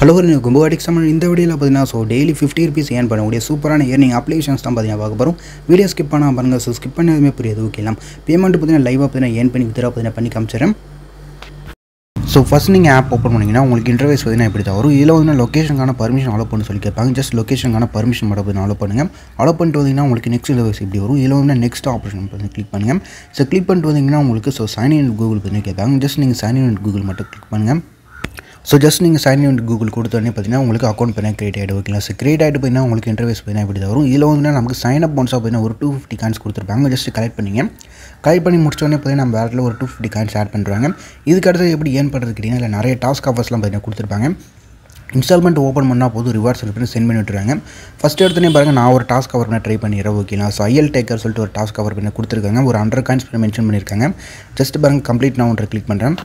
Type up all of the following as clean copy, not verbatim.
Hello, இந்த வீடியோல பாத்தீங்கன்னா டெய்லி 50 rupees earn பண்ணக்கூடிய சூப்பரான earning applications தான் பாத்தீங்கன்னா பார்க்க போறோம். வீடியோ ஸ்கிப் பண்ணாம பாருங்க. ஸ்கிப் பண்ணாதமே புரியாது ஓகேலாம். பேமெண்ட் பாத்தீங்கன்னா லைவா பாத்தீங்கன்னா earn பண்ணி வித்ரா பாத்தீங்கன்னா பண்ணி காமிச்சறேன். first நீங்க ஆப் ஓபன் பண்ணீங்கன்னா உங்களுக்கு இன்டர்ஃபேஸ் பாத்தீங்கன்னா இப்படி தான் வரும். இதுல வந்து லொகேஷனுக்கான பெர்மிஷன் அலோ பண்ண சொல்லி கேட்பாங்க. ஜஸ்ட் லொகேஷனுக்கான பெர்மிஷன் மட்டும் பாத்தீங்கன்னா அலோ பண்ணுங்க. அலோ பண்ணிட்டு வந்தீங்கன்னா உங்களுக்கு நெக்ஸ்ட் இன்டர்ஃபேஸ் இப்படி வரும். இதுல வந்து நெக்ஸ்ட் ஆப்ஷன் பாத்தீங்கன்னா கிளிக் பண்ணுங்க. கிளிக் பண்ணிட்டு வந்தீங்கன்னா உங்களுக்கு sign in Google பாத்தீங்கன்னா கேட்பாங்க. ஜஸ்ட் நீங்க sign in Google மட்டும் கிளிக் பண்ணுங்க. just நீங்க sign in Google கொடுத்தோனே பாத்தீங்கன்னா உங்களுக்கு அக்கவுண்ட் பண்ண கிரியேட் ஆயிடும் ஓகேங்களா. கிரியேட் ஆயிட்டு போயினா உங்களுக்கு இன்டர்ஃபேஸ் பாத்தீங்கன்னா இப்படி தான் வரும். இதுல வந்து நமக்கு சைன் அப் போனஸா பாத்தீங்கன்னா ஒரு 250 காயின்ஸ் கொடுத்திருப்பாங்க. ஜஸ்ட் கலெக்ட் பண்ணீங்க. கலெக்ட் பண்ணி முடிச்ச உடனே பாத்தீங்கன்னா நம்ம வேலட்ல ஒரு 250 காயின்ஸ் ஆட் பண்றாங்க. இதுக்கு அடுத்து எப்படி ஏர்ன் பண்றது கேட்டினா இல்ல நிறைய டாஸ்க் ஆஃபர்ஸ்லாம் பாத்தீங்கன்னா கொடுத்திருப்பாங்க. இன்ஸ்டால்மென்ட் ஓபன் பண்ணா போதும் ரிவார்ட்ஸ் பண்ணி சென்ட் பண்ணி விட்டுறாங்க. ஃபர்ஸ்ட் எடுத்தனே பாருங்க நான் ஒரு டாஸ்க் கவர் பண்ண ட்ரை பண்ணிறேன் ஓகேங்களா. IL டேக்கர் சொல்லிட்டு ஒரு டாஸ்க் கவர் பண்ணி கொடுத்திருக்காங்க. ஒரு 100 காயின்ஸ் மென்ஷன் பண்ணிருக்காங்க. ஜஸ்ட் பாருங்க கம்ப்ளீட் நவுன்ற கிளிக் பண்றேன்.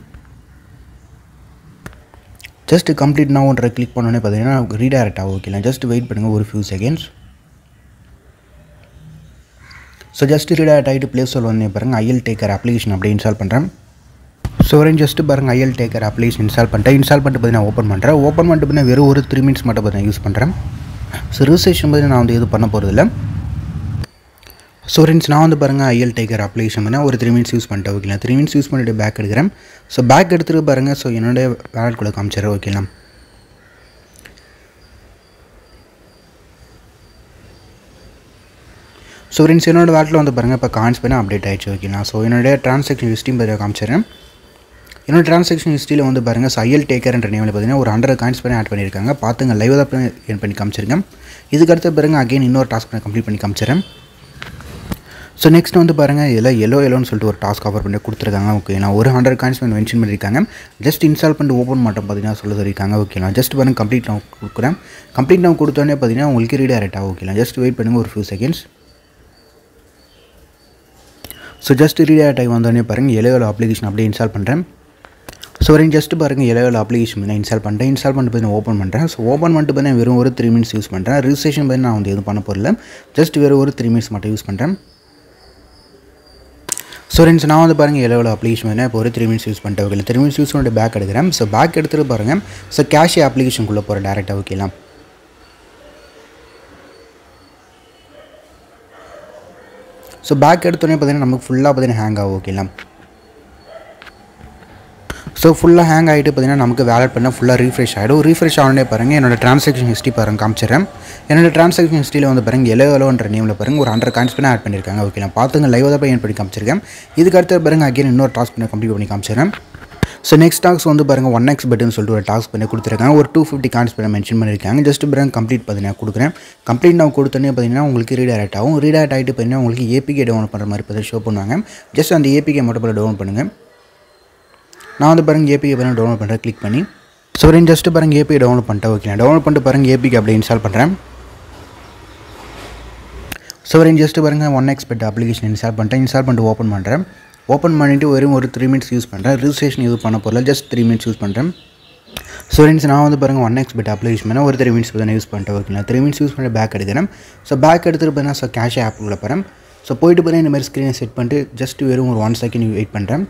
Just complete now and click பண்ணோனே பாத்தீங்கன்னா ரீடைரக்ட் ஆகும் ஓகேங்களா. ஜஸ்ட் வெயிட் பண்ணுங்க ஒரு few seconds. just ரீடைரக்ட் ஆயிட்டு Play Store வந்து பாருங்க IL டேக்கர் அப்ளிகேஷன் அப்படியே இன்ஸ்டால் பண்றேன். just பாருங்க IL டேக்கர் அப்ளிகேஷன் இன்ஸ்டால் பண்ணிட்டு பாத்தீங்கன்னா ஓபன் பண்றேன். ஓபன் பண்ணிட்டு பாத்தீங்கன்னா வெறும் ஒரு 3 minutes மட்டும் பாத்தீங்கன்னா யூஸ் பண்றேன். ரெஜிஸ்ட்ரேஷன் பாத்தீங்கன்னா நான் வந்து எது பண்ண போறது இல்ல. friends நான் வந்து பாருங்க IL டேக்கர் அப்ளிகேஷன் பண்ண ஒரு 3 minutes யூஸ் பண்ணிட்டேன் ஓகேங்களா. 3 minutes யூஸ் பண்ணிட்டு பேக் எடுக்கிறேன். பேக் எடுத்துட்டு பாருங்க என்னோட வாலெட் குள்ள காமிச்சறேன் ஓகேங்களா. friends என்னோட வாலெட்ல வந்து பாருங்க இப்ப காயின்ஸ் பண்ண அப்டேட் ஆயிடுச்சு ஓகேங்களா. என்னோட ட்ரான்சாக்ஷன் ஹிஸ்டரி பத்தி காமிச்சறேன். என்னோட ட்ரான்சாக்ஷன் ஹிஸ்டரியில வந்து பாருங்க IL டேக்கர் என்ற நேம்ல பாத்தீங்கன்னா ஒரு 100 காயின்ஸ் பண்ண ஆட் பண்ணிருக்காங்க. பாத்துங்க லைவா தான் earn பண்ணி காமிச்சிருக்கேன். இதுக்கு அடுத்து பாருங்க அகைன் இன்னொரு டாஸ்க் பண்ண கம்ப்ளீட் பண்ணி காமிச்சறேன். next வந்து பாருங்க இதெல்லாம் yellow சொல்லிட்டு ஒரு டாஸ்க் ஆஃபர் பண்ணி கொடுத்திருக்காங்க ஓகேனா. ஒரு 100 காயின்ஸ் மென்ஷன் பண்ணிருக்காங்க. ஜஸ்ட் இன்ஸ்டால் பண்ணிட்டு ஓபன் மட்டும் பாத்தீங்கன்னா சொல்லிருக்காங்க ஓகேனா. ஜஸ்ட் பாருங்க கம்ப்ளீட் நவ கொடுக்குறேன். கம்ப்ளீட் நவ கொடுத்தோனே பாத்தீங்கன்னா உங்களுக்கு ரீடைரக்ட் ஆகும் ஓகேனா. ஜஸ்ட் வெயிட் பண்ணுங்க ஒரு few seconds. ஜஸ்ட் ரீடைரக்ட் ஆகி வந்தோனே பாருங்க yellow அப்ளிகேஷன் அப்படியே இன்ஸ்டால் பண்றேன். just பாருங்க yellow அப்ளிகேஷன் நான் இன்ஸ்டால் பண்ணிட்டேன். இன்ஸ்டால் பண்ணிட்டு பாத்தீங்கன்னா ஓபன் பண்றேன். ஓபன் பண்ணிட்டு பாத்தீங்கன்னா வெறும் ஒரு 3 minutes யூஸ் பண்றேன். ரெஜிஸ்ட்ரேஷன் பாத்தீங்கன்னா நான் வந்து எதுவும் பண்ண போறல. ஜஸ்ட் வெறும் ஒரு 3 minutes மட்டும் யூஸ் பண்றேன். friends நான் வந்து பாருங்க yellow அப்ளிகேஷன் பண்ணேன். இப்போ ஒரு 3 minutes யூஸ் பண்ணிட்டேன் ஓகே. 3 minutes யூஸ் பண்ணிட்டு பேக் எடுக்கிறேன். பேக் எடுத்துட்டு பாருங்க Cashzy அப்ளிகேஷன் குள்ள போற டைரக்ட்டா ஓகேங்களா. பேக் எடுத்தோனே பாத்தீங்கன்னா நமக்கு ஃபுல்லா பாத்தீங்கன்னா ஹேங் ஆகும் ஓகேங்களா. ஃபுல்லா ஹேங் ஆயிட்டு பாத்தீங்கன்னா நமக்கு வாலெட் பண்ண ஃபுல்லா ரீஃப்ரெஷ் ஆயிடும். ரீஃப்ரெஷ் ஆனனே பாருங்க என்னோட ட்ரான்சாக்ஷன் ஹிஸ்டரி பாருங்க காமிச்சறேன். என்னோட ட்ரான்சாக்ஷன் ஹிஸ்டரியில வந்து பாருங்க yellowன்ற நேம்ல பாருங்க ஒரு 100 காயின்ஸ் பண்ண ஆட் பண்ணிருக்காங்க ஓகேங்களா. பாத்துங்க லைவா தான் earn பண்ணி காமிச்சிருக்கேன். இதுக்கு அடுத்து பாருங்க அகைன் இன்னொரு டாஸ்க் பண்ண கம்ப்ளீட் பண்ணி காமிச்சறேன். நெக்ஸ்ட் டாஸ்க் வந்து பாருங்க 1x பட்டன் சொல்லிட்டு ஒரு டாஸ்க் பண்ணி கொடுத்திருக்காங்க. ஒரு 250 காயின்ஸ் பண்ண மென்ஷன் பண்ணிருக்காங்க. ஜஸ்ட் பாருங்க கம்ப்ளீட் பாத்தீங்கன்னா கொடுக்குறேன். கம்ப்ளீட் நான் கொடுத்தனே பாத்தீங்கன்னா உங்களுக்கு ரீடைரக்ட் ஆகும். ரீடைரக்ட் ஆயிட்டு பாத்தீங்கன்னா உங்களுக்கு APK டவுன்லோட் பண்ற மாதிரி பாத்தீங்கன்னா ஷோ பண்ணுவாங்க. ஜஸ்ட் அந்த APK மட்டும் டவுன்லோட் பண்ணுங்க. நான் வந்து பாருங்க APK பண்ண டவுன்லோட் பண்றேன் கிளிக் பண்ணி. ஜஸ்ட் பாருங்க APK டவுன்லோட் பண்ணிட்டேன் ஓகே. டவுன்லோட் பண்ணிட்டு பாருங்க APK அப்படியே இன்ஸ்டால் பண்றேன். ஜஸ்ட் பாருங்க 1x பட் அப்ளிகேஷன் இன்ஸ்டால் பண்ணிட்டேன். இன்ஸ்டால் பண்ணிட்டு ஓபன் பண்றேன். ஓபன் பண்ணிட்டு வெறும் ஒரு 3 minutes யூஸ் பண்றேன். ரெஜிஸ்ட்ரேஷன் எதுவும் பண்ண போறல. ஜஸ்ட் 3 minutes யூஸ் பண்றேன். நான் வந்து பாருங்க 1x பட் அப்ளிகேஷன் பண்ண ஒரு 3 minutes தான் யூஸ் பண்ணிட்டேன் ஓகேங்களா. 3 minutes யூஸ் பண்ணி பேக் எடுக்கிறேன். பேக் எடுத்துட்டு பாத்தீங்கன்னா Cashzy ஆப் உள்ள போறேன். போயிட்டு பாத்தீங்கன்னா இந்த மாதிரி ஸ்கிரீனை செட் பண்ணிட்டு ஜஸ்ட் வெறும் ஒரு 1 second வெயிட் பண்றேன்.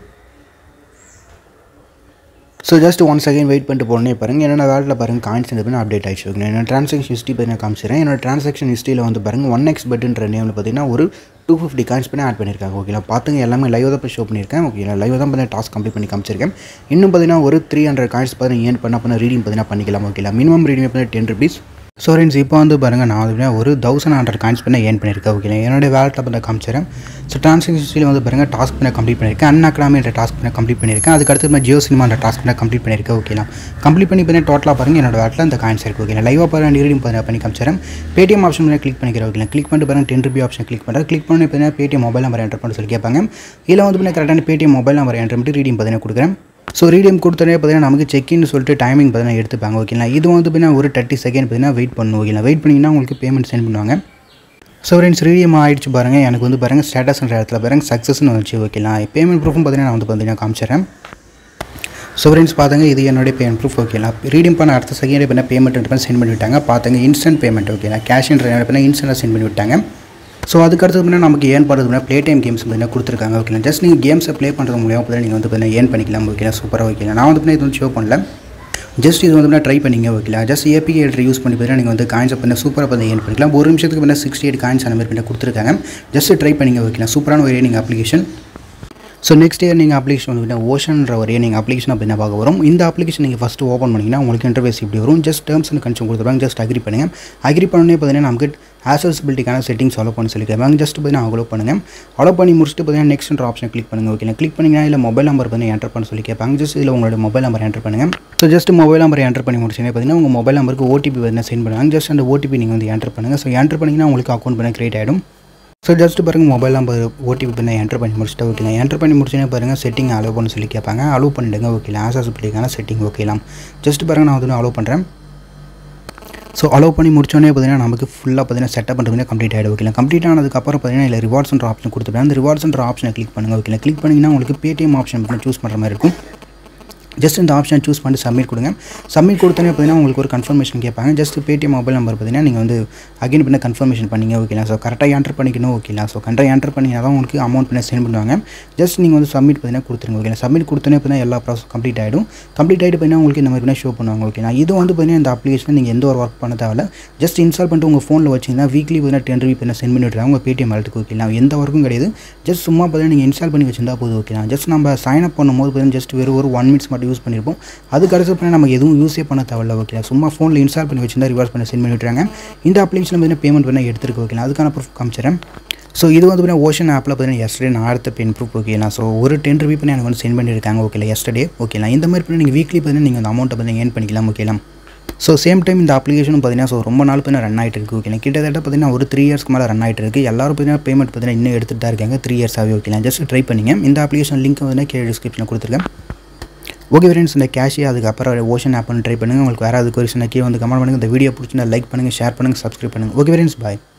just 1 second வெயிட் பண்ணிட்டு போறனே பாருங்க என்னோட வாலெட்ல பாருங்க காயின்ஸ் வந்து அப்டேட் ஆயிடுச்சு ஓகே. என்னோட ட்ரான்சாக்ஷன் ஹிஸ்டரி பத்தி நான் காமிச்சறேன். என்னோட ட்ரான்சாக்ஷன் ஹிஸ்டரியில வந்து பாருங்க 1x பட்ன்ற நேம்ல பாத்தீங்கன்னா ஒரு 250 காயின்ஸ் பண்ண ஆட் பண்ணிருக்காங்க ஓகேங்களா. பாத்துங்க எல்லாமே லைவா தான் ஷோ பண்ணிருக்கேன் ஓகேங்களா. லைவா தான் பண்ண டாஸ்க் கம்ப்ளீட் பண்ணி காமிச்சிருக்கேன். இன்னும் பாத்தீங்கன்னா ஒரு 300 காயின்ஸ் பாத்தீங்கன்னா earn பண்ண ரீடிங் பாத்தீங்கன்னா பண்ணிக்கலாம் ஓகேங்களா. மினிமம் ரீடிங் பாத்தீங்கன்னா 10 rupees. friends இப்போ வந்து பாருங்க நான் வந்து ஒரு 1100 காயின்ஸ் பண்ண earn பண்ணிருக்கேன் ஓகேங்களா. என்னோட வாலெட்ல பண்ண காமிச்சறேன். ட்ரான்சாக்ஷன் ஹிஸ்டரியில வந்து பாருங்க டாஸ்க் பண்ண கம்ப்ளீட் பண்ணிருக்கேன். அன்அகாடமி என்ற டாஸ்க் பண்ண கம்ப்ளீட் பண்ணிருக்கேன். அதுக்கு அடுத்து நான் ஜியோ சினிமா என்ற டாஸ்க் பண்ண கம்ப்ளீட் பண்ணிருக்கேன் ஓகேங்களா. கம்ப்ளீட் பண்ணி டோட்டலா பாருங்க என்னோட வாலெட்ல அந்த காயின்ஸ் இருக்கு ஓகேங்களா. லைவா பாருங்க ரீடிங் பண்ணி காமிச்சறேன். Paytm ஆப்ஷன் பண்ண கிளிக் பண்ணிக்கிறேன் ஓகேங்களா. கிளிக் பண்ணிட்டு பாருங்க 10 ரூபாய் ஆப்ஷன் கிளிக் பண்றேன். கிளிக் பண்ணி பாத்தீங்கன்னா Paytm மொபைல் நம்பர் என்டர் பண்ண சொல்லி கேட்பாங்க. இதுல வந்து பாத்தீங்கன்னா கரெக்ட்டான Paytm மொபைல் நம்பர் என்டர் பண்ணி ரீடிங் பாத்தீங்கன்னா கொடுக்குறேன். ரீடியம் கொடுத்தனே பாத்தீங்கன்னா நமக்கு செக் இன் சொல்லிட்டு டைமிங் பாத்தீங்கன்னா எடுத்துப்பாங்க ஓகேங்களா. இது வந்து பாத்தீங்கன்னா ஒரு 30 செகண்ட் பாத்தீங்கன்னா வெயிட் பண்ணனும் ஓகேங்களா. வெயிட் பண்ணீங்கன்னா உங்களுக்கு பேமெண்ட் சென்ட் பண்ணுவாங்க. friends ரீடியம் ஆயிடுச்சு பாருங்க. எனக்கு வந்து பாருங்க ஸ்டேட்டஸ்ன்ற இடத்துல பாருங்க சக்சஸ்னு வந்துச்சு ஓகேங்களா. பேமெண்ட் ப்ரூஃபும் பாத்தீங்கன்னா நான் வந்து பாத்தீங்கன்னா காமிச்சறேன். friends பாருங்க இது என்னோட பேமெண்ட் ப்ரூஃப் ஓகேங்களா. ரீடியம் பண்ண அடுத்த செகண்ட் பண்ண பேமெண்ட் சென்ட் பண்ணி விட்டாங்க. பாருங்க இன்ஸ்டன்ட் பேமெண்ட் ஓகேங்களா. கேஷ்ன்ற பண்ண இன்ஸ்டன்ட்டா சென்ட் பண்ணி விட்டாங்க. அதுக்கு அடுத்து நமக்கு ஏர்ன் பண்ணுறது Paytm கேம்ஸ் கொடுத்துருக்காங்க ஓகேங்களா. ஜஸ்ட் நீங்கள் கேம்ஸை ப்ளே பண்ணுறது மூலியமாக நீங்க வந்து earn பண்ணிக்கலாம் ஓகேங்களா. சூப்பராக ஓகேங்களா. நான் வந்து இது ஷோ பண்ணல. ஜஸ்ட் இது வந்து ட்ரை பண்ணிங்க ஓகேங்களா. ஜஸ்ட் ஏபிஐ எடிட்டர் யூஸ் பண்ணி பார்த்தீங்கன்னா நீங்கள் வந்து காயின்ஸ் பண்ண சூப்பராக பண்ணி ஏர்ன் பண்ணிக்கலாம். ஒரு நிமிஷத்துக்கு பண்ண 68 காயின்ஸ் அந்த மாதிரி பண்ணி கொடுத்துருக்காங்க. ஜஸ்ட் ட்ரை பண்ணிங்க ஓகேங்களா. சூப்பரான ஒரு earning application. So next earning application வந்து ஓஷன்ற ஒரு ஏர்னிங் அப்ளிகேஷன் அப்படின்னா பார்க்க வரும். இந்த அப்ளிகேஷன் நீங்கள் ஃபஸ்ட்டு ஓப்பன் பண்ணிங்கன்னா உங்களுக்கு இன்டர்ஃபேஸ் இப்படி வரும். ஜஸ்ட் டேர்ம்ஸ் அண்ட் கண்டிஷன் கொடுத்துருப்பாங்க. ஜஸ்ட் அக்ரி பண்ணுங்கள். அக்ரி பண்ணே பார்த்தீங்கன்னா நமக்கு ஆக்சசிபிலிட்டிக்கான செட்டிங்ஸ் அலோ பண்ணி சொல்லியிருக்காங்க. ஜஸ்ட் பார்த்தீங்கன்னா அலோ பண்ணுங்கள். அலோ பண்ணி முடிச்சுட்டு பார்த்தீங்கன்னா நெக்ஸ்ட் ஆப்ஷன் கிளிக் பண்ணுங்கள் ஓகேங்களா. கிளிக் பண்ணிங்கன்னா இல்லை மொபைல் நம்பர் பார்த்தீங்கன்னா என்டர் பண்ண சொல்லி கேட்பாங்க. ஜஸ்ட் இதில் உங்களோட மொபைல் நம்பர் என்டர் பண்ணுங்கள். So just mobile number enter பண்ணி முடிச்சுன்னா பார்த்தீங்கன்னா உங்கள் மொபைல் நம்பருக்கு ஓடிபி பார்த்தீங்கன்னா சென்ட் பண்ணுவாங்க. ஜஸ்ட் அந்த ஓடிபி நீங்கள் வந்து என்டர் பண்ணுங்கள். ஸோ என்டர் பண்ணிங்கன்னா உங்களுக்கு அக்கௌண்ட் பண்ண கிரியேட் ஆகிடும். ஸோ ஜஸ்ட் பாருங்கள் மொபைல் நம்பர் ஓடிபி பண்ண என்டர் பண்ணி முடிச்சுட்டு ஓகேங்களா. என்டர் பண்ணி முடிச்சுன்னா பாருங்கள் செட்டிங் அலோ பண்ண சொல்லி கேட்பாங்க. அலோ பண்ணிவிடுங்க ஓகேங்களா. ஆக்சசிபிலிட்டிக்கான செட்டிங் ஓகேலாம். ஜஸ்ட் பாருங்கள் நான் வந்து அலோ பண்ணுறேன். ஸோ அலோ பண்ணி முடிச்சோடனே பார்த்தீங்கன்னா நமக்கு ஃபுல்லாக பார்த்தீங்கன்னா செட்டப் பண்ணுறது கம்ப்ளீட் ஆகிடும் ஓகேங்களா. கம்ப்ளீட் ஆனதுக்கப்புறம் பார்த்தீங்கன்னா இல்லை ரிவார்ட்ஸ்ன்ற ஆப்ஷன் கொடுத்துருப்பேன். அந்த ரிவார்ட்ஸ்ன்ற ஆப்ஷனை கிளிக் பண்ணுங்கள் ஓகேங்களா. கிளிக் பண்ணிங்கன்னா உங்களுக்கு பேடிஎம் ஆப்ஷன் பண்ணி சூஸ் பண்ணுற மாதிரி இருக்கும். ஜஸ்ட் இந்த ஆப்ஷன் சூஸ் பண்ணி சப்மிட் கொடுங்க. சப்மிட் கொடுத்தோன்னே பார்த்தீங்கன்னா உங்களுக்கு ஒரு கன்ஃபர்மேஷன் கேட்பாங்க. ஜஸ்ட் பேடிஎம் மொபைல் நம்பர் பார்த்தீங்கன்னா நீங்கள் வந்து அகைன் பண்ண கன்ஃபர்மேஷன் பண்ணிங்க ஓகேங்களா. ஸோ கரெக்டாக என்டர் பண்ணிக்கணும் ஓகேங்களா. ஸோ கரெக்டாக என்டர் பண்ணிங்கன்னா தான் உங்களுக்கு அமௌண்ட் பண்ணி சென்ட் பண்ணுவாங்க. ஜஸ்ட் நீங்கள் வந்து சப்மிட் பார்த்தீங்கன்னா கொடுத்துருங்க ஓகேங்களா. சப்மிட் கொடுத்தோன்னே பார்த்தீங்கன்னா எல்லா ப்ராசஸ் கம்ப்ளீட் ஆகிடும். கம்ப்ளீட் ஆகிட்டு பார்த்தீங்கன்னா உங்களுக்கு இந்த மாதிரி ஷோ பண்ணுவாங்க ஓகேங்களா. இது வந்து பார்த்தீங்கன்னா இந்த அப்ளிகேஷன் நீங்கள் எந்த ஒரு ஒர்க் பண்ண தேவையில்ல. ஜஸ்ட் இன்ஸ்டால் பண்ணிட்டு உங்கள் ஃபோனில் வச்சிங்கன்னா வீக்லி பார்த்தீங்கன்னா 10 ரூபி பண்ண சென்ட் பண்ணி விட்டுறாங்க உங்கள் பேடிஎம் வாலெட்டுக்கு ஓகேங்களா. எந்த ஒர்க்கும் கிடையாது. ஜஸ்ட் சும்மா பார்த்தீங்கன்னா நீங்கள் இன்ஸ்டால் பண்ணி வச்சிருந்தா போதும் ஓகேங்களா. ஜஸ்ட் நம்ம சைன் அப் பண்ணும்போது பார்த்தீங்கன்னா ஜஸ்ட் வெறும் ஒரு 1 மினிட்ஸ் மட்டும் யூஸ் பண்ணியிருப்போம். அதுக்கு அடுத்து பண்ணால் நம்ம எதுவும் யூஸே பண்ண தேவையில்ல ஓகேங்களா. சும்மா ஃபோனில் இன்ஸ்டால் பண்ணி வச்சிருந்தா ரிவர்ஸ் பண்ணி சென்ட் பண்ணி விட்டுறாங்க. இந்த அப்ளிகேஷன் பார்த்தீங்கன்னா பேமெண்ட் பண்ண எடுத்துருக்கு ஓகேங்களா. அதுக்கான ப்ரூஃப் காமிச்சிடறேன். ஸோ இது வந்து பார்த்தீங்கன்னா ஓஷன் ஆப்பில் பார்த்தீங்கன்னா எஸ்டர்டே நான் அடுத்த பென் ப்ரூஃப் ஓகேங்களா. ஸோ ஒரு 10 ரூபி பண்ணி எனக்கு வந்து சென்ட் பண்ணியிருக்காங்க ஓகேங்களா எஸ்டர்டே ஓகேங்களா. இந்த மாதிரி பண்ணி நீங்கள் வீக்லி பார்த்தீங்கன்னா நீங்கள் அந்த அமௌண்ட்டை பார்த்தீங்கன்னா ஏர்ன் பண்ணிக்கலாம் ஓகேலாம். ஸோ சேம் டைம் இந்த அப்ளிகேஷனும் பார்த்தீங்கன்னா ஸோ ரொம்ப நாள் பார்த்தீங்கன்னா ரன் ஆகிட்டு இருக்குது ஓகேங்களா. கிட்டத்தட்ட பார்த்தீங்கன்னா ஒரு 3 இயர்ஸ்க்கு மேலே ரன் ஆகிட்டு இருக்குது. எல்லாரும் பார்த்தீங்கன்னா பேமெண்ட் பார்த்தீங்கன்னா இன்னும் எடுத்துகிட்டு தான் இருக்காங்க 3 இயர்ஸாகவே ஓகேங்களா. ஜஸ்ட் ட்ரை பண்ணிங்க. இந்த அப்ளிகேஷன் லிங்க் வந்து கீழே டிஸ்கிரிப்ஷனில் கொடுத்துருக்கேன். ஓகே ஃப்ரெண்ட்ஸ், இந்த கேஷி அதுக்கப்புறம் ஓஷன் ஆப் பண்ணி ட்ரை பண்ணுங்கள். உங்களுக்கு வேறு அது கொரிஷன் கீழே வந்து கமெண்ட் பண்ணுங்கள். இந்த வீடியோ பிடிச்சிருந்தா லைக் பண்ணுங்கள், ஷேர் பண்ணுங்கள், சப்ஸ்கிரைப் பண்ணுங்கள். ஓகே ஃப்ரெண்ட்ஸ், பாய்.